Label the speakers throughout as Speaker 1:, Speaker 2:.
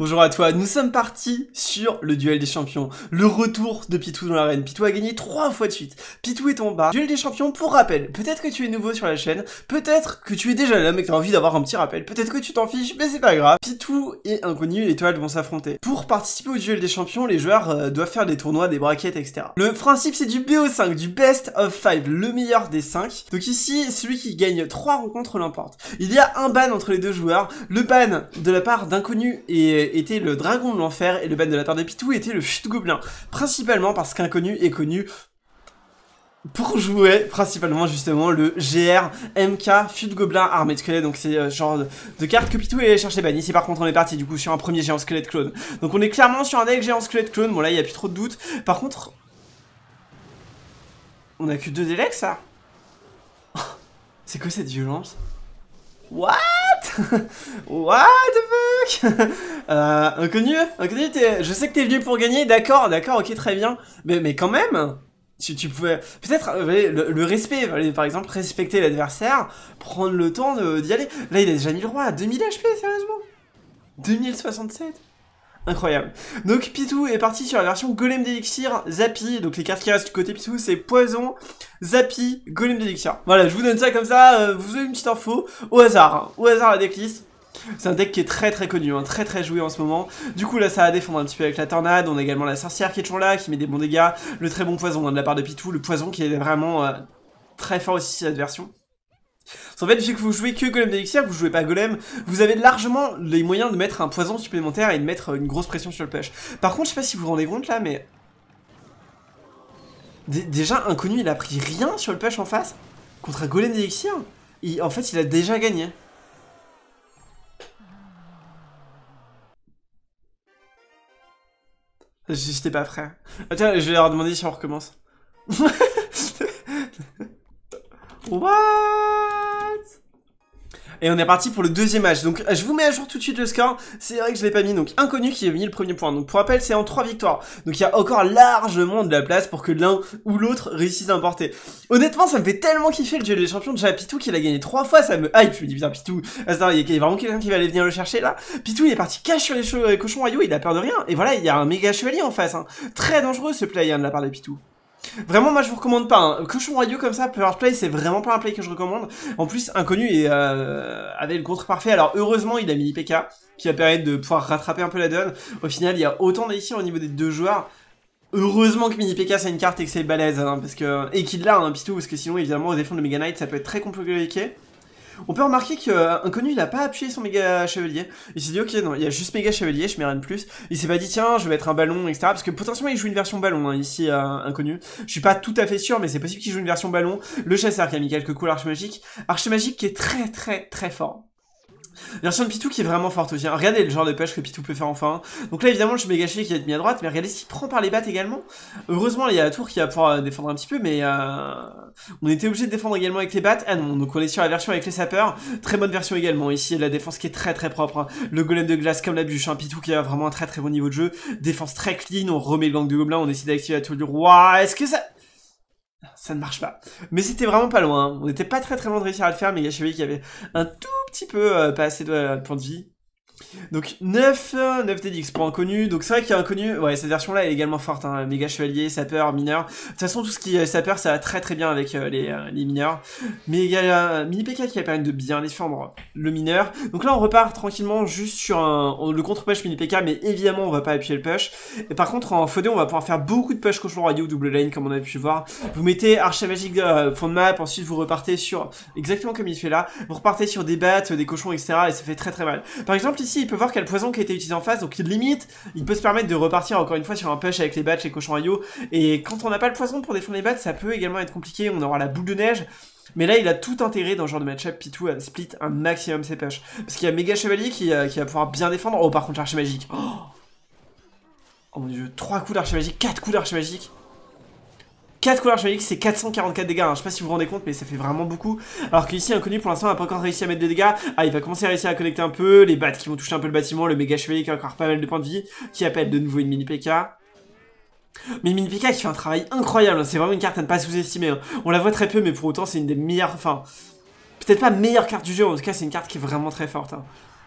Speaker 1: Bonjour à toi, nous sommes partis sur le duel des champions, le retour de Pitou dans l'arène. Pitou a gagné 3 fois de suite, Pitou est en bas. Duel des champions, pour rappel, peut-être que tu es nouveau sur la chaîne, peut-être que tu es déjà là mais que tu as envie d'avoir un petit rappel, peut-être que tu t'en fiches, mais c'est pas grave. Pitou et Inconnu et Étoile vont s'affronter. Pour participer au duel des champions, les joueurs doivent faire des tournois, des brackets, etc. Le principe c'est du BO5, du Best of 5, le meilleur des 5. Donc ici, celui qui gagne 3 rencontres l'emporte. Il y a un ban entre les deux joueurs, le ban de la part d'Inconnu était le dragon de l'enfer et le ban de la part de Pitou était le chute gobelin. Principalement parce qu'Inconnu est connu pour jouer principalement justement le GR MK Fut Gobelin armée de squelette. Donc c'est genre de carte que Pitou est allé chercher banni. Ici par contre on est parti du coup sur un premier géant squelette clone. Donc on est clairement sur un deck géant squelette clone. Bon là il n'y a plus trop de doute. Par contre on a que 2 délais ça. C'est quoi cette violence? What? What the fuck? Inconnu, je sais que t'es venu pour gagner, d'accord, ok, très bien. Mais quand même, tu pouvais peut-être le respect, par exemple, respecter l'adversaire, prendre le temps d'y aller. Là, il a déjà mis le roi à 2000 HP, sérieusement? 2067? Incroyable. Donc Pitou est parti sur la version Golem d'Elixir, Zappy. Donc les cartes qui restent du côté Pitou c'est Poison, Zappy, Golem d'Elixir. Voilà, je vous donne ça comme ça, vous avez une petite info au hasard, hein. Au hasard la decklist. C'est un deck qui est très connu, hein, très joué en ce moment. Du coup là ça va défendre un petit peu avec la tornade. On a également la sorcière qui est toujours là, qui met des bons dégâts. Le très bon poison hein, de la part de Pitou, le poison qui est vraiment très fort aussi cette version. En fait, vu que vous jouez que Golem d'Elixir, vous jouez pas Golem, vous avez largement les moyens de mettre un poison supplémentaire et de mettre une grosse pression sur le push. Par contre, je sais pas si vous vous rendez compte là, mais... Déjà, Inconnu, il a pris rien sur le push en face. Contre un Golem d'Elixir, en fait, il a déjà gagné. J'étais pas prêt. Attends, je vais leur demander si on recommence. What? Et on est parti pour le deuxième match. Donc je vous mets à jour tout de suite le score. C'est vrai que je l'ai pas mis. Donc Inconnu qui a mis le premier point. Donc pour rappel c'est en 3 victoires. Donc il y a encore largement de la place pour que l'un ou l'autre réussisse à emporter. Honnêtement ça me fait tellement kiffer le duel des champions. Déjà Pitou qui l'a gagné 3 fois ça me hype. Je me dis putain Pitou. Attends, il y a vraiment quelqu'un qui va aller venir le chercher là. Pitou il est parti cash sur les cochons royaux. Il a peur de rien. Et voilà il y a un méga chevalier en face. Hein. Très dangereux ce play hein, de la part de Pitou. Vraiment moi je vous recommande pas, hein. Cochon radio comme ça, power play c'est vraiment pas un play que je recommande. En plus Inconnu avait le contre parfait, alors heureusement il a mis IPK qui va permettre de pouvoir rattraper un peu la donne. Au final il y a autant d'élixir au niveau des deux joueurs. Heureusement que Mini PK c'est une carte et que c'est balèze hein, parce que... et qu'il l'a hein, Pitou, parce que sinon évidemment au défendre le Mega Knight ça peut être très compliqué. On peut remarquer qu'Inconnu il a pas appuyé son méga chevalier. Il s'est dit ok non il y a juste méga chevalier, je mets rien de plus. Il s'est pas dit tiens je vais être un ballon etc. Parce que potentiellement il joue une version ballon hein, ici Inconnu. Je suis pas tout à fait sûr mais c'est possible qu'il joue une version ballon. Le chasseur qui a mis quelques coups l'archemagique. Archemagique qui est très fort. Version de Pitou qui est vraiment forte aussi. Hein. Regardez le genre de push que Pitou peut faire enfin. Donc là évidemment le méga chevalier qui va être mis à droite, mais regardez ce qu'il prend par les battes également. Heureusement il y a la tour qui va pouvoir défendre un petit peu, mais on était obligé de défendre également avec les battes. Ah non, donc on est sur la version avec les sapeurs. Très bonne version également. Ici la défense qui est très propre. Hein. Le golem de glace comme la bûche. Hein. Pitou qui a vraiment un très bon niveau de jeu. Défense très clean. On remet le gang de gobelins. On essaie d'activer la tour du roi. Est-ce que ça ne marche pas. Mais c'était vraiment pas loin. Hein. On n'était pas très loin de réussir à le faire, mais il y a Chevalier qui avait un tout petit peu pas assez de points de vie. Donc 9 DDX pour Inconnu. Donc c'est vrai qu'il y a Inconnu, ouais cette version là est également forte hein. Méga chevalier, sapeur, mineur. De toute façon tout ce qui est sapeur ça va très bien avec les mineurs. Mais il y a Mini PK qui va permettre de bien défendre le mineur. Donc là on repart tranquillement juste sur le contre-push Mini PK, mais évidemment on va pas appuyer le push. Et par contre en FOD on va pouvoir faire beaucoup de push cochon royaux, double lane comme on a pu voir. Vous mettez archemagique fond de map, ensuite vous repartez sur, exactement comme il fait là, vous repartez sur des battes, des cochons etc. Et ça fait très mal. Par exemple ici il peut voir qu'il y a le poison qui a été utilisé en face, donc limite, il peut se permettre de repartir encore une fois sur un push avec les bats, les cochons royaux. Et quand on n'a pas le poison pour défendre les bats, ça peut également être compliqué, on aura la boule de neige. Mais là, il a tout intégré dans ce genre de match-up, Pitou à split un maximum ses push. Parce qu'il y a méga chevalier qui va pouvoir bien défendre. Oh, par contre, l'archemagique. Oh mon dieu, 3 coups d'archemagique, 4 coups d'archemagique. 4 coups d'archemagique, c'est 444 dégâts, hein. Je sais pas si vous vous rendez compte, mais ça fait vraiment beaucoup. Alors qu'ici, Inconnu, pour l'instant, n'a pas encore réussi à mettre de dégâts. Ah, il va commencer à réussir à connecter un peu, les battes qui vont toucher un peu le bâtiment, le méga chevalier qui a encore pas mal de points de vie, qui appelle de nouveau une mini PK. Mais une mini PK qui fait un travail incroyable, c'est vraiment une carte à ne pas sous-estimer. Hein. On la voit très peu, mais pour autant, c'est une des meilleures, enfin, peut-être pas meilleure carte du jeu, en tout cas, c'est une carte qui est vraiment très forte. Hein.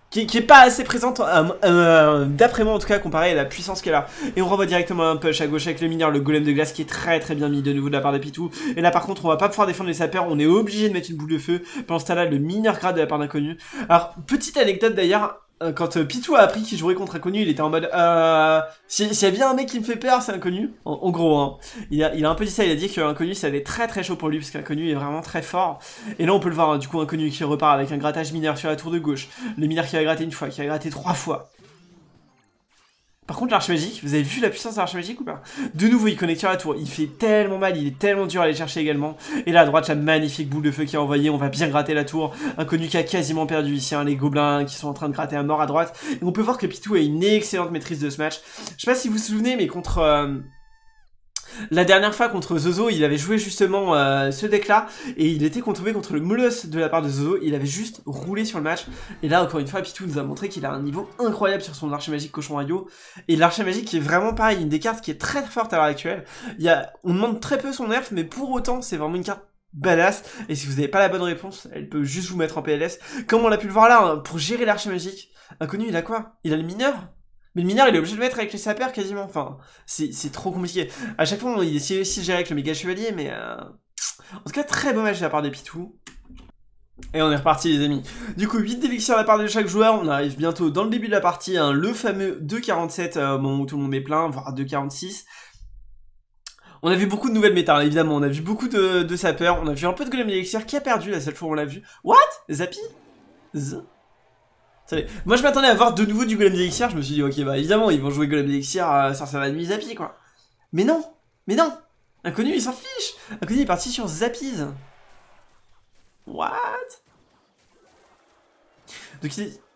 Speaker 1: qui est pas assez présente, d'après moi en tout cas, comparé à la puissance qu'elle a. Et on renvoie directement un push à gauche avec le mineur, le golem de glace qui est très très bien mis de nouveau de la part de Pitou. Et là par contre on va pas pouvoir défendre les sapeurs, on est obligé de mettre une boule de feu. Pendant ce temps là, le mineur grade de la part d'inconnu. Alors petite anecdote d'ailleurs, quand Pitou a appris qu'il jouerait contre Inconnu, il était en mode s'il y a bien un mec qui me fait peur, c'est Inconnu. En gros, hein. Il a un peu dit ça, il a dit que Inconnu ça allait très très chaud pour lui, parce qu'Inconnu est vraiment très fort. Et là on peut le voir, hein, du coup Inconnu qui repart avec un grattage mineur sur la tour de gauche. Le mineur qui a gratté une fois, qui a gratté 3 fois. Par contre l'arche magique, vous avez vu la puissance de l'arche magique ou pas? De nouveau il connecte sur la tour, il fait tellement mal, il est tellement dur à aller chercher également. Et là à droite la magnifique boule de feu qui a envoyé, on va bien gratter la tour. Inconnu qui a quasiment perdu ici, hein, les gobelins qui sont en train de gratter à mort à droite. Et on peut voir que Pitou a une excellente maîtrise de ce match. Je sais pas si vous vous souvenez mais contre... la dernière fois contre Zozo, il avait joué justement ce deck là et il était tombé contre le Molosse de la part de Zozo, il avait juste roulé sur le match. Et là encore une fois Pitou nous a montré qu'il a un niveau incroyable sur son archer magique cochon rayo. Et l'archer magique qui est vraiment pareil, une des cartes qui est très forte à l'heure actuelle. On demande très peu son nerf mais pour autant c'est vraiment une carte badass. Et si vous n'avez pas la bonne réponse, elle peut juste vous mettre en PLS. Comme on l'a pu le voir là, hein, pour gérer l'archer magique. Inconnu il a quoi? Il a le mineur? Mais le mineur il est obligé de le mettre avec les sapeurs quasiment, enfin c'est trop compliqué. À chaque fois il essaie aussi de gérer avec le méga chevalier mais en tout cas très beau match de la part des Pitou. Et on est reparti les amis. Du coup 8 d'élixir à la part de chaque joueur, on arrive bientôt dans le début de la partie, hein, le fameux 2,47 au moment où tout le monde met plein, voire 2,46. On a vu beaucoup de nouvelles méta, évidemment, on a vu beaucoup de sapeurs, on a vu un peu de golem d'élixir qui a perdu la seule fois où on l'a vu. What? Zappy? Moi je m'attendais à voir de nouveau du golem d'élixir, je me suis dit ok bah évidemment ils vont jouer golem d'élixir sur la nuit Zappy quoi. Mais non. Inconnu il s'en fiche. Inconnu il est parti sur Zappies. What? Donc il est...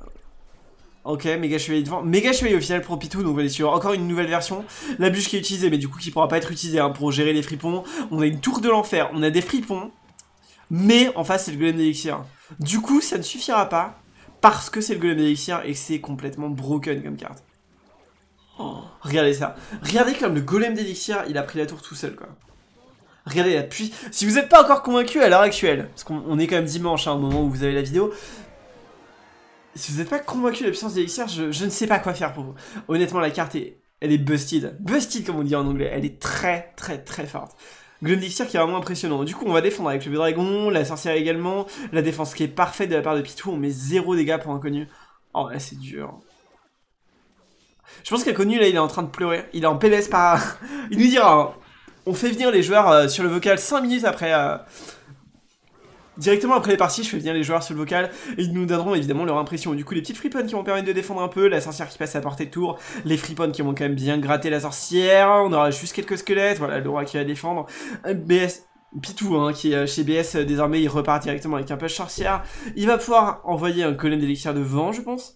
Speaker 1: Ok, méga chevalier devant. Méga chevalier au final pour Pitou, donc on va aller sur encore une nouvelle version. La bûche qui est utilisée mais du coup qui pourra pas être utilisée hein, pour gérer les fripons. On a une tour de l'enfer, on a des fripons. Mais en face c'est le golem d'élixir. Du coup ça ne suffira pas. Parce que c'est le golem d'élixir et que c'est complètement broken comme carte. Oh, regardez ça. Regardez comme le golem d'élixir, il a pris la tour tout seul, quoi. Regardez la puissance. Si vous n'êtes pas encore convaincu à l'heure actuelle, parce qu'on est quand même dimanche, hein, au moment où vous avez la vidéo. Si vous n'êtes pas convaincu de la puissance d'élixir, je ne sais pas quoi faire pour vous. Honnêtement, la carte, elle est busted. Busted, comme on dit en anglais. Elle est très, très, très forte. Golem d'élixir qui est vraiment impressionnant. Du coup, on va défendre avec le dragon, la sorcière également. La défense qui est parfaite de la part de Pitou. On met 0 dégâts pour Inconnu. Oh là, c'est dur. Je pense qu'Inconnu, là, il est en train de pleurer. Il est en PLS par... Il nous dira, hein. On fait venir les joueurs sur le vocal 5 minutes après... Directement après les parties, je fais venir les joueurs sur le vocal et ils nous donneront évidemment leur impression. Du coup, les petites friponnes qui vont permettre de défendre un peu, la sorcière qui passe à portée de tour, les friponnes qui vont quand même bien gratter la sorcière, on aura juste quelques squelettes, voilà, le roi qui va défendre. BS Pitou, hein, qui est chez BS désormais, il repart directement avec un push sorcière. Il va pouvoir envoyer un golem d'élixir devant, je pense.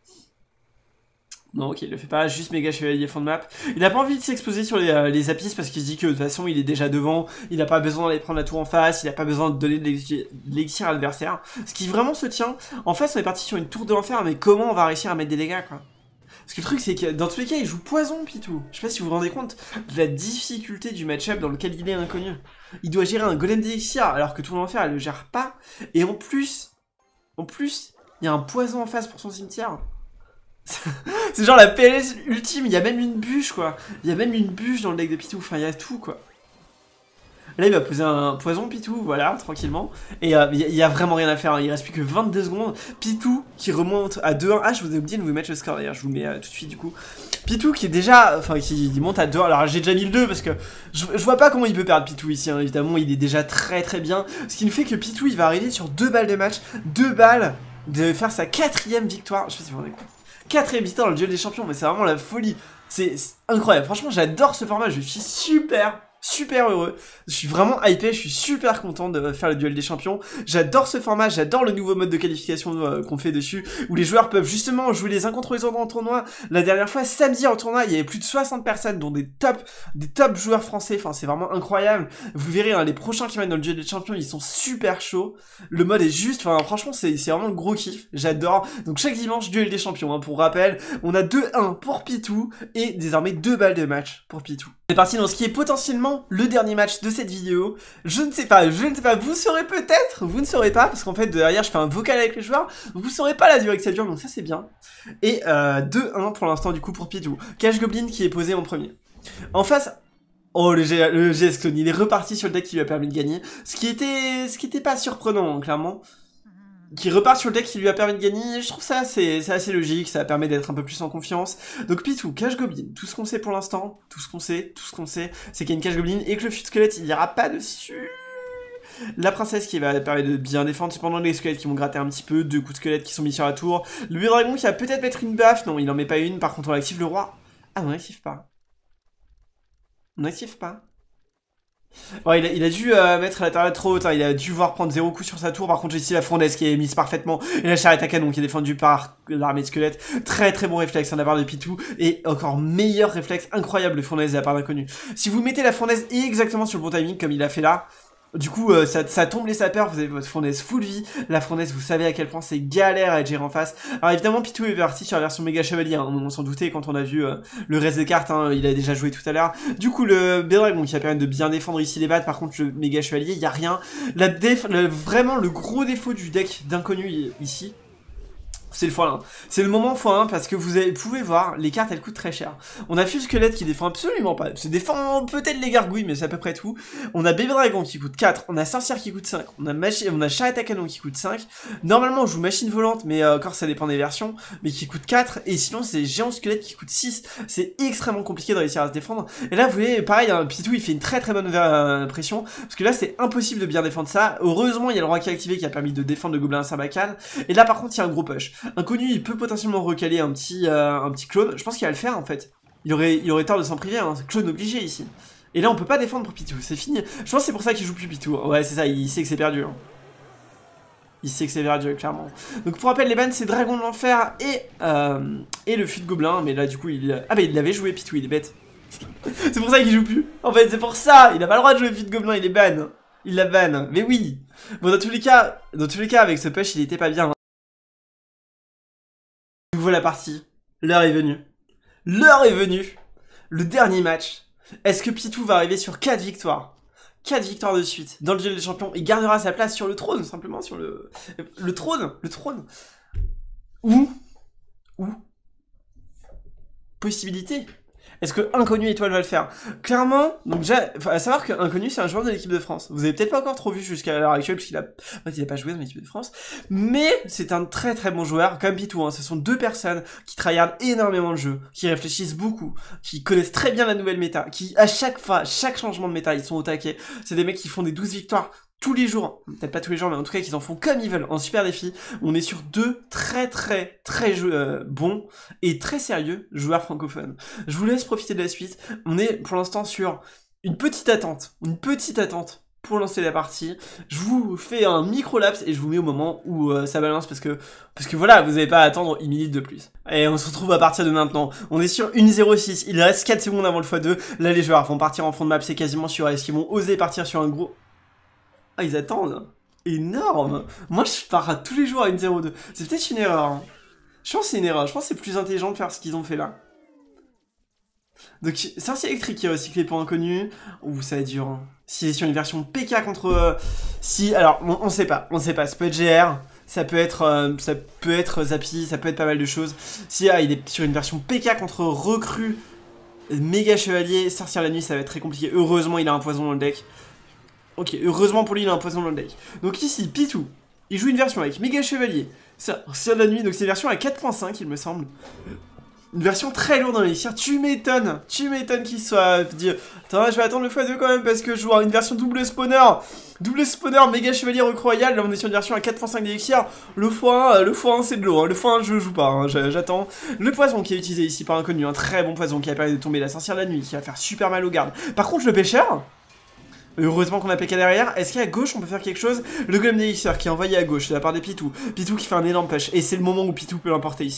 Speaker 1: Non, ok, il le fait pas, juste méga chevalier fond de map. Il a pas envie de s'exposer sur les apis parce qu'il se dit que de toute façon il est déjà devant, il a pas besoin d'aller prendre la tour en face, il a pas besoin de donner de l'élixir à l'adversaire. Ce qui vraiment se tient. En fait, on est parti sur une tour de l'enfer, mais comment on va réussir à mettre des dégâts, quoi? Parce que le truc, c'est que dans tous les cas, il joue poison, Pitou. Je sais pas si vous vous rendez compte de la difficulté du match-up dans lequel il est Inconnu. Il doit gérer un golem d'élixir alors que tour de l'enfer, elle le gère pas. Et en plus, il y a un poison en face pour son cimetière. C'est genre la PLS ultime, il y a même une bûche quoi. Il y a même une bûche dans le deck de Pitou, enfin il y a tout quoi. Là il va poser un poison Pitou, voilà, tranquillement. Et il y a vraiment rien à faire, hein. Il reste plus que 22 secondes. Pitou qui remonte à 2-1. Ah je vous ai oublié de vous mettre le score d'ailleurs, je vous le mets tout de suite du coup. Pitou qui est déjà, enfin qui monte à 2-1. Alors j'ai déjà mis le 2 parce que je vois pas comment il peut perdre Pitou ici, hein. Évidemment il est déjà très très bien. Ce qui nous fait que Pitou il va arriver sur 2 balles de match. 2 balles de faire sa 4ème victoire. Je sais pas si vous vous rendez compte. 4ème victoire dans le duel des champions, mais c'est vraiment la folie. C'est incroyable. Franchement, j'adore ce format. Je suis super heureux. Je suis vraiment hypé, je suis super content de faire le duel des champions. J'adore ce format, j'adore le nouveau mode de qualification qu'on fait dessus, où les joueurs peuvent justement jouer les uns contre les autres en tournoi. La dernière fois, samedi en tournoi, il y avait plus de 60 personnes, dont des top joueurs français. Enfin, c'est vraiment incroyable. Vous verrez, hein, les prochains qui vont être dans le duel des champions, ils sont super chauds. Le mode est juste, enfin, franchement, c'est vraiment le gros kiff. J'adore. Donc, chaque dimanche, duel des champions, hein. Pour rappel, on a 2-1 pour Pitou, et désormais 2 balles de match pour Pitou. On est parti dans ce qui est potentiellement maintenant le dernier match de cette vidéo. Je ne sais pas, vous saurez peut-être, vous ne saurez pas, parce qu'en fait derrière je fais un vocal avec les joueurs, donc vous saurez pas la durée que ça dure, donc ça c'est bien. Et 2-1 pour l'instant du coup pour Pitou. Cash Goblin qui est posé en premier. En face... Oh, le GS Clone, il est reparti sur le deck qui lui a permis de gagner. Ce qui était pas surprenant, hein, clairement. Qui repart sur le deck qui lui a permis de gagner, je trouve ça c'est assez logique, ça permet d'être un peu plus en confiance. Donc Pitou, Cash Goblin, tout ce qu'on sait pour l'instant, tout ce qu'on sait, c'est qu'il y a une Cash Goblin et que le Fut Squelette, il ira pas dessus. La princesse qui va permettre de bien défendre, cependant les squelettes qui vont gratter un petit peu, 2 coups de squelette qui sont mis sur la tour. Le vieux dragon qui va peut-être mettre une baffe, non il en met pas une, par contre on active le roi. Ah on active pas. On n'active pas. Bon, il a dû mettre la turret trop haute, hein. Il a dû voir prendre 0 coup sur sa tour. Par contre, j'ai ici la fournaise qui est mise parfaitement. Et la charrette à canon qui est défendue par l'armée de squelettes. Très très bon réflexe hein, de la part de Pitou. Et encore meilleur réflexe, incroyable de fournaise de la part d'inconnu. Si vous mettez la fournaise exactement sur le bon timing, comme il a fait là, du coup, ça tombe les sapeurs, vous avez votre fournaise full vie. La fournaise, vous savez à quel point c'est galère à être géré en face. Alors évidemment, Pitou est parti sur la version méga chevalier, hein, on s'en doutait quand on a vu le reste des cartes, hein, il a déjà joué tout à l'heure. Du coup, le B-Dragon qui va permettre de bien défendre ici les battes, par contre le méga chevalier, il n'y a rien. Vraiment le gros défaut du deck d'inconnu ici, c'est le x1. C'est le moment x1 parce que vous pouvez voir, les cartes elles coûtent très cher. On a Fut Squelette qui défend absolument pas. Ça défend peut-être les gargouilles, mais c'est à peu près tout. On a Bébé Dragon qui coûte 4. On a Sorcière qui coûte 5. On a Charrette à canon qui coûte 5. Normalement on joue Machine Volante, mais encore ça dépend des versions. Mais qui coûte 4. Et sinon c'est Géant Squelette qui coûte 6. C'est extrêmement compliqué de réussir à se défendre. Et là vous voyez, pareil, hein, Pitou il fait une très très bonne pression. Parce que là c'est impossible de bien défendre ça. Heureusement il y a le roi qui est activé qui a permis de défendre le gobelin à Sarbacane. Et là par contre il y a un gros push. Inconnu, il peut potentiellement recaler un petit clone. Je pense qu'il va le faire en fait. Il aurait tort de s'en priver, hein. Clone obligé ici. Et là on peut pas défendre pour Pitou, c'est fini. Je pense que c'est pour ça qu'il joue plus Pitou. Ouais c'est ça, il sait que c'est perdu. Hein. Il sait que c'est perdu, clairement. Donc pour rappel, les bans c'est Dragon de l'Enfer et le Fut Gobelin. Mais là du coup il... Ah bah il l'avait joué Pitou, il est bête. C'est pour ça qu'il joue plus. En fait c'est pour ça, il a pas le droit de jouer Fut Gobelin, il est ban. Il l'a ban, mais oui. Bon dans tous les cas avec ce push il était pas bien. Hein. Nouveau la partie, l'heure est venue. L'heure est venue. Le dernier match. Est-ce que Pitou va arriver sur 4 victoires? 4 victoires de suite dans le duel des champions et gardera sa place sur le trône, simplement sur le trône. Ou possibilité. Est-ce que Inconnu Étoile va le faire? Clairement, donc déjà, à savoir que Inconnu c'est un joueur de l'équipe de France. Vous avez peut-être pas encore trop vu jusqu'à l'heure actuelle, puisqu'il a pas joué dans l'équipe de France. Mais c'est un très très bon joueur, comme Pitou, hein. Ce sont deux personnes qui tryhardent énormément le jeu, qui réfléchissent beaucoup, qui connaissent très bien la nouvelle méta, qui à chaque changement de méta, ils sont au taquet. C'est des mecs qui font des 12 victoires tous les jours, peut-être pas tous les jours, mais en tout cas qu'ils en font comme ils veulent, en super défi. On est sur deux très bons et très sérieux joueurs francophones. Je vous laisse profiter de la suite. On est pour l'instant sur une petite attente pour lancer la partie. Je vous fais un micro-laps et je vous mets au moment où ça balance parce que voilà, vous n'avez pas à attendre une minute de plus. Et on se retrouve à partir de maintenant. On est sur 1.06, il reste 4 secondes avant le x2. Là les joueurs vont partir en fond de map, c'est quasiment sûr. Est-ce qu'ils vont oser partir sur un gros... Ah, ils attendent. Énorme. Moi, je pars à tous les jours à 1.02. C'est peut-être une erreur. Hein. Je pense que c'est une erreur. Je pense que c'est plus intelligent de faire ce qu'ils ont fait là. Donc, Sorcier électrique qui est recyclé pour Inconnu. Ouh, ça va être dur. Hein. Si c'est sur une version PK contre... Si, alors, on sait pas. On sait pas. Ça peut être GR. Ça peut être Zappy. Ça peut être pas mal de choses. Si il est sur une version PK contre recrue méga chevalier, Sorcière la nuit, ça va être très compliqué. Heureusement, il a un poison dans le deck. Ok, heureusement pour lui, il a un poison dans le deck. Donc ici, Pitou, il joue une version avec méga chevalier, Sorcière de la nuit, donc c'est une version à 4.5, il me semble. Une version très lourde dans l'élixir. Tu m'étonnes qu'il soit dit, attends, je vais attendre le x2 quand même parce que je joue une version double spawner méga chevalier recroyal. Là on est sur une version à 4.5 d'élixir. Le x1 c'est de l'eau, hein. Le x1 je joue pas, hein. J'attends. Le poison qui est utilisé ici par Inconnu, un très bon poison qui a permis de tomber la sorcière de la nuit, qui va faire super mal aux gardes. Par contre le pêcheur, heureusement qu'on a PK derrière. Est-ce qu'à gauche on peut faire quelque chose? Le golem d'élixir qui est envoyé à gauche de la part des Pitou. Pitou qui fait un énorme push. Et c'est le moment où Pitou peut l'emporter ici. Hein.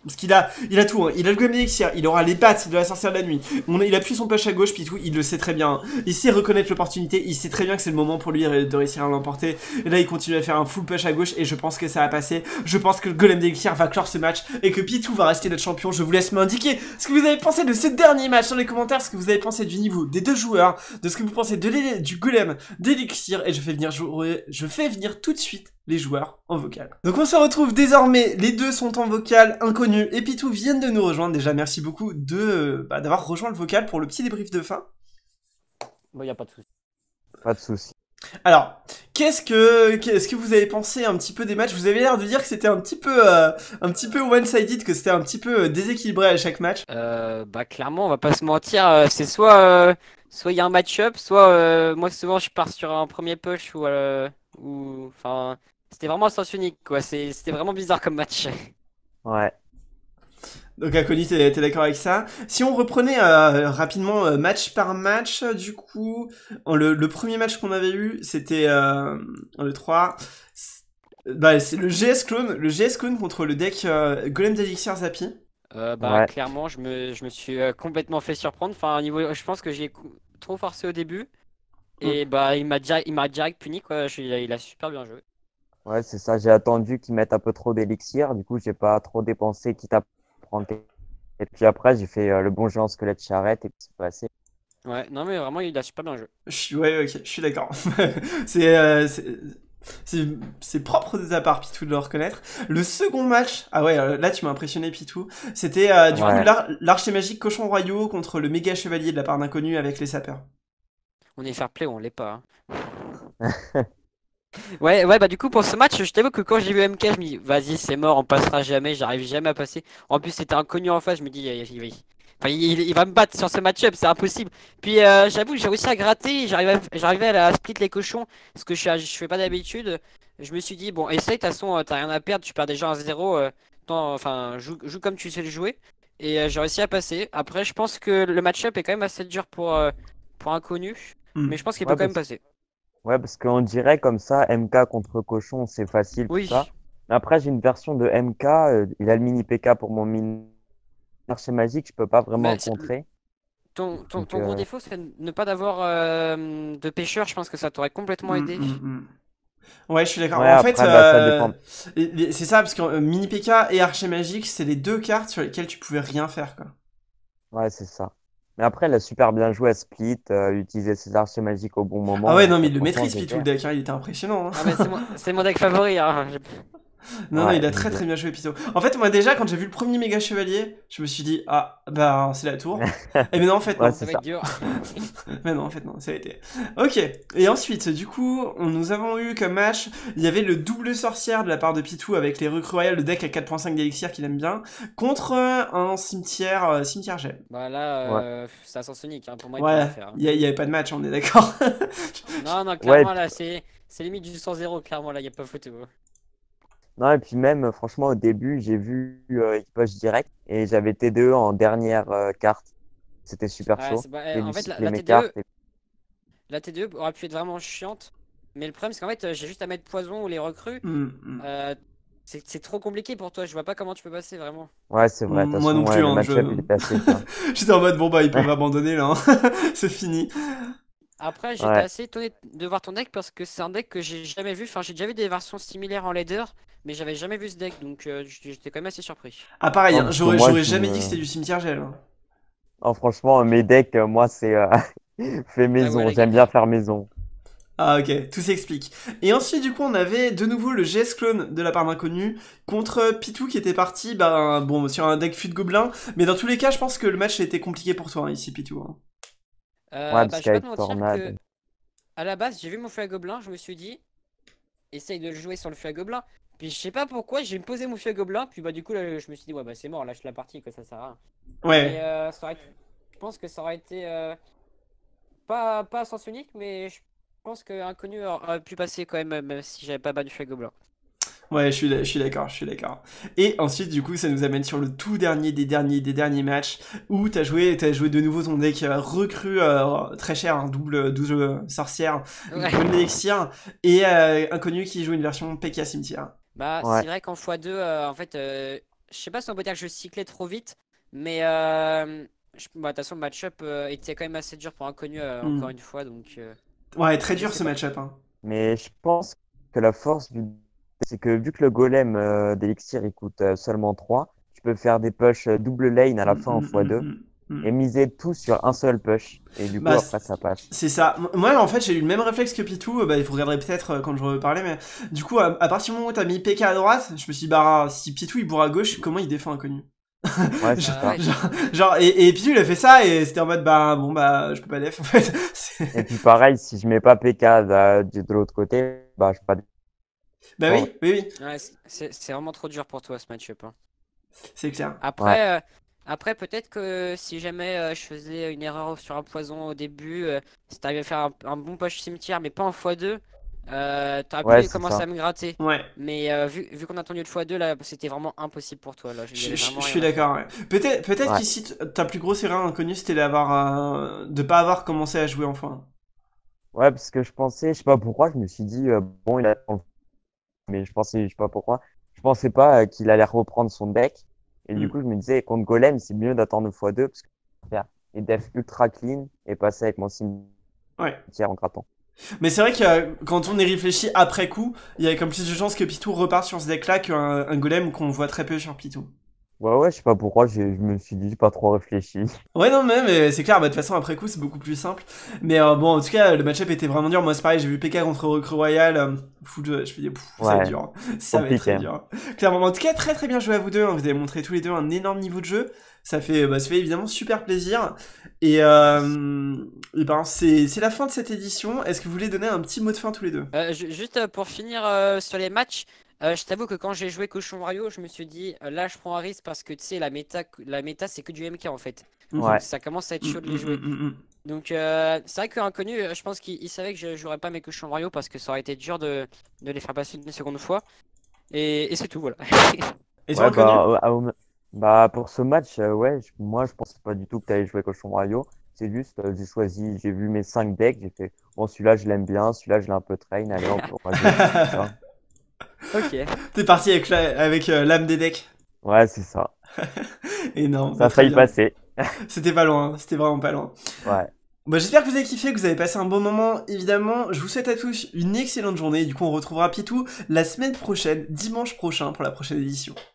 Speaker 1: Parce il a tout, hein. Il a le golem d'élixir, il aura les pattes de la sorcière de la nuit. Il appuie son push à gauche, Pitou, il le sait très bien. Il sait reconnaître l'opportunité, il sait très bien que c'est le moment pour lui de réussir à l'emporter. Et là, il continue à faire un full push à gauche, et je pense que ça va passer. Je pense que le golem d'élixir va clore ce match, et que Pitou va rester notre champion. Je vous laisse m'indiquer ce que vous avez pensé de ce dernier match dans les commentaires, ce que vous avez pensé du niveau des deux joueurs, de ce que vous pensez du golem d'élixir, et je fais venir tout de suite les joueurs en vocal. Donc on se retrouve désormais, les deux sont en vocal, Inconnu et Pitou viennent de nous rejoindre. Déjà merci beaucoup d'avoir rejoint le vocal pour le petit débrief de fin.
Speaker 2: Bon, y a pas de souci.
Speaker 3: Pas de souci.
Speaker 1: Alors, qu'est-ce que vous avez pensé un petit peu des matchs? Vous avez l'air de dire que c'était un petit peu one-sided, que c'était un petit peu déséquilibré à chaque match.
Speaker 2: Bah clairement, on va pas se mentir, c'est soit il y a un match-up, soit moi souvent je pars sur un premier push ou enfin c'était vraiment sens unique quoi. C'était vraiment bizarre comme match.
Speaker 3: Ouais.
Speaker 1: Donc Inconnu, t'es d'accord avec ça? Si on reprenait rapidement match par match, du coup, le premier match qu'on avait eu, c'était le 3. Bah, c'est le GS Clone contre le deck Golem d'Elixir Zappy.
Speaker 2: Bah clairement, je me suis complètement fait surprendre. Enfin, niveau, je pense que j'ai trop forcé au début et bah il m'a direct puni quoi. Il a super bien joué.
Speaker 3: Ouais, c'est ça. J'ai attendu qu'ils mettent un peu trop d'élixir. Du coup, j'ai pas trop dépensé, quitte à prendre. Et puis après, j'ai fait le bon jeu en squelette charrette et puis c'est passé.
Speaker 2: Ouais, non mais vraiment, il a super bien joué.
Speaker 1: Ouais, ok, je suis d'accord. c'est c'est propre de ta part, Pitou, de le reconnaître. Le second match, ah ouais, là tu m'as impressionné, Pitou. C'était du coup l'archer magique cochon royaux contre le méga chevalier de la part d'Inconnu avec les sapeurs.
Speaker 2: On est fair play ou on l'est pas. Hein. Ouais, bah du coup pour ce match, je t'avoue que quand j'ai vu MK, je me dis vas-y c'est mort, on passera jamais, j'arrive jamais à passer. En plus c'était Inconnu en face, je me dis il va me battre sur ce match-up, c'est impossible. Puis j'avoue j'ai réussi à gratter, j'arrivais à split les cochons, ce que je fais pas d'habitude. Je me suis dit bon essaye, de toute façon t'as rien à perdre, tu perds déjà 1-0, enfin joue comme tu sais le jouer. Et j'ai réussi à passer. Après je pense que le match-up est quand même assez dur pour Inconnu, mais je pense qu'il peut quand même passer.
Speaker 3: Ouais, parce qu'on dirait comme ça, MK contre Cochon, c'est facile,
Speaker 2: Oui.
Speaker 3: tout ça. Mais après, j'ai une version de MK, il a le mini PK pour mon mini archer magique, je peux pas vraiment le contrer.
Speaker 2: Ton gros défaut, c'est ne pas d'avoir de pêcheur, je pense que ça t'aurait complètement aidé.
Speaker 1: Ouais, je suis d'accord.
Speaker 3: Ouais,
Speaker 1: en
Speaker 3: après,
Speaker 1: fait,
Speaker 3: ça dépend.
Speaker 1: c'est ça, parce que mini PK et archer magique, c'est les deux cartes sur lesquelles tu pouvais rien faire, quoi.
Speaker 3: Ouais, c'est ça. Mais après, il a super bien joué à Split, utiliser ses archers magiques au bon moment.
Speaker 1: Ah ouais, non, mais il le maîtrise, Split, tout le deck, hein, il était impressionnant. Hein.
Speaker 2: Ah bah c'est mon deck favori. Hein.
Speaker 1: Non, il a très bien joué, Pitou. En fait, moi déjà, quand j'ai vu le premier méga chevalier, je me suis dit, ah, bah, c'est la tour. Et mais non, en fait, non.
Speaker 2: Ça va être dur.
Speaker 1: Mais non, en fait, non, ça a été. Ok, et ensuite, du coup, nous avons eu comme match, il y avait le double sorcière de la part de Pitou avec les recrues royales, le deck à 4.5 d'élixir qu'il aime bien, contre un cimetière gel.
Speaker 2: Bah là, c'est à sens unique, hein, pour moi, il
Speaker 1: ouais,
Speaker 2: peut faire.
Speaker 1: Il y avait pas de match, on est d'accord.
Speaker 2: Non, clairement, là, c'est limite du 100-0, clairement, là, il n'y a pas photo.
Speaker 3: Non, et puis même, franchement, au début, j'ai vu équipage direct et j'avais T2 en dernière carte. C'était super chaud.
Speaker 2: En fait, la T2 aurait pu être vraiment chiante. Mais le problème, c'est qu'en fait, j'ai juste à mettre poison ou les recrues. C'est trop compliqué pour toi. Je vois pas comment tu peux passer vraiment.
Speaker 3: Ouais, c'est vrai.
Speaker 1: Moi non plus.
Speaker 3: Le match-up, il est passé.
Speaker 1: J'étais en mode, bon, bah, ils peuvent abandonner là. Hein. C'est fini.
Speaker 2: Après, j'étais assez étonné de voir ton deck parce que c'est un deck que j'ai jamais vu. Enfin, j'ai déjà vu des versions similaires en leader, mais j'avais jamais vu ce deck, donc j'étais quand même assez surpris.
Speaker 1: Ah, pareil, hein, j'aurais jamais dit que c'était du cimetière gel. Hein.
Speaker 3: Oh, franchement, mes decks, moi, c'est fait maison. J'aime bien faire maison.
Speaker 1: Ah, ok, tout s'explique. Et ensuite, du coup, on avait de nouveau le GS Clone de la part d'Inconnu contre Pitou qui était parti bon, sur un deck fut de gobelin. Mais dans tous les cas, je pense que le match a été compliqué pour toi, hein, ici, Pitou. Hein.
Speaker 3: Parce
Speaker 2: je vais pas te mentir que à la base j'ai vu mon feu à gobelin, je me suis dit essaye de le jouer sur le feu à gobelin, puis je sais pas pourquoi j'ai posé mon feu à gobelin, puis bah du coup là, je me suis dit ouais bah c'est mort, lâche la partie que ça sert à rien.
Speaker 1: Ouais.
Speaker 2: Et, je pense que ça aurait été pas à sens unique, mais je pense qu'Inconnu aurait pu passer quand même si j'avais pas battu feu à gobelin.
Speaker 1: Ouais, je suis d'accord. Et ensuite, du coup, ça nous amène sur le tout dernier des derniers matchs où t'as joué de nouveau ton deck recru très cher, un double sorcière, une élixir, et Inconnu qui joue une version PK cimetière.
Speaker 2: Bah, c'est vrai qu'en x2, en fait, je sais pas si on peut dire que je cyclais trop vite, mais bah, de toute façon, le match-up était quand même assez dur pour Inconnu, encore une fois, donc
Speaker 1: Ouais, très
Speaker 2: je
Speaker 1: dur
Speaker 2: sais
Speaker 1: ce
Speaker 2: pas.
Speaker 1: match-up. Hein.
Speaker 3: Mais je pense que la force c'est que vu que le golem d'Elixir il coûte seulement 3, tu peux faire des push double lane à la fin en x2 et
Speaker 1: Mm.
Speaker 3: miser tout sur un seul push. Et du coup,
Speaker 1: Bah,
Speaker 3: après, ça passe.
Speaker 1: c'est ça. Moi, en fait, j'ai eu le même réflexe que Pitou. Bah, il vous regarderez peut-être quand je reparlais, mais du coup, à partir du moment où t'as mis PK à droite, je me suis dit, bah, si Pitou il bourre à gauche, comment il défend Inconnu?
Speaker 3: Ouais, c'est
Speaker 1: genre,
Speaker 3: ça.
Speaker 2: Ouais,
Speaker 1: et Pitou il a fait ça et c'était en mode, bah, bon, bah, je peux pas def en fait.
Speaker 3: Et puis pareil, si je mets pas PK de l'autre côté, bah je peux pas
Speaker 1: Bah
Speaker 3: défendre.
Speaker 1: oui, oui, oui,
Speaker 2: ouais, c'est vraiment trop dur pour toi ce match-up, hein.
Speaker 1: c'est clair.
Speaker 3: Ouais,
Speaker 2: Après peut-être que si jamais je faisais une erreur sur un poison au début, si t'arrivais à faire un bon push cimetière, mais pas en x2, t'aurais
Speaker 3: ouais,
Speaker 2: pu
Speaker 3: c'est
Speaker 2: commencer
Speaker 3: ça.
Speaker 2: à me gratter.
Speaker 1: Ouais.
Speaker 2: Mais vu qu'on a attendu le x2, là, c'était vraiment impossible pour toi. Là, il y avait
Speaker 1: Je
Speaker 2: vraiment rien
Speaker 1: suis
Speaker 2: à faire.
Speaker 1: d'accord, ouais. Peut-être
Speaker 3: Ouais.
Speaker 1: qu'ici, ta plus grosse erreur Inconnu, c'était de pas avoir commencé à jouer enfin.
Speaker 3: Ouais, parce que je pensais, je sais pas pourquoi, je me suis dit, bon, il a, mais je pensais, je sais pas pourquoi, je pensais pas qu'il allait reprendre son deck. Et du
Speaker 1: Mm.
Speaker 3: coup, je me disais, contre Golem, c'est mieux d'attendre x2 parce que je peux faire des defs ultra clean et passer avec mon
Speaker 1: Ouais.
Speaker 3: cimetière en grattant.
Speaker 1: Mais c'est vrai que quand on y réfléchit après coup, il y a comme plus de chances que Pitou reparte sur ce deck-là qu'un un golem qu'on voit très peu sur Pitou.
Speaker 3: Ouais, je sais pas pourquoi, je me suis dit, j'ai pas trop réfléchi.
Speaker 1: Ouais, non, mais c'est clair, bah, de toute façon, après coup, c'est beaucoup plus simple. Mais bon, en tout cas, le match-up était vraiment dur. Moi, c'est pareil, j'ai vu PK contre Recru Royal. Je me dis, ça va être
Speaker 3: Ouais,
Speaker 1: dur. Ça va être
Speaker 3: compliqué,
Speaker 1: très
Speaker 3: hein.
Speaker 1: dur. Clairement, en tout cas, très très bien joué à vous deux. Hein. Vous avez montré tous les deux un énorme niveau de jeu. Ça fait évidemment super plaisir. Et ben, c'est la fin de cette édition. Est-ce que vous voulez donner un petit mot de fin tous les deux?
Speaker 2: Juste pour finir sur les matchs, je t'avoue que quand j'ai joué Cochon Mario, je me suis dit là je prends un risque parce que tu sais la méta c'est que du MK en fait.
Speaker 1: Mhm.
Speaker 2: Donc
Speaker 3: Ouais,
Speaker 2: ça commence à être chaud de les jouer.
Speaker 1: Mm.
Speaker 2: Donc c'est vrai qu'Inconnu, je pense qu'il savait que je jouerais pas mes Cochon Mario parce que ça aurait été dur de les faire passer une seconde fois. Et c'est tout, voilà.
Speaker 1: Et toi,
Speaker 3: ouais,
Speaker 1: inconnu?
Speaker 3: bah, pour ce match, ouais, moi, je pensais pas du tout que tu allais jouer Cochon Mario. C'est juste, j'ai vu mes 5 decks, j'ai fait, bon, celui-là, je l'aime bien, celui-là, je l'ai un peu train, allez, on va jouer ça.
Speaker 2: Ok.
Speaker 1: T'es parti avec l'âme des decks.
Speaker 3: Ouais, c'est ça.
Speaker 1: Énorme,
Speaker 3: Ça
Speaker 1: bah,
Speaker 3: a
Speaker 1: très
Speaker 3: failli
Speaker 1: bien.
Speaker 3: passer.
Speaker 1: C'était pas loin, hein. C'était vraiment pas loin.
Speaker 3: Ouais.
Speaker 1: Bah, j'espère que vous avez kiffé, que vous avez passé un bon moment. Évidemment, je vous souhaite à tous une excellente journée. Du coup, on retrouvera Pitou la semaine prochaine, dimanche prochain, pour la prochaine édition.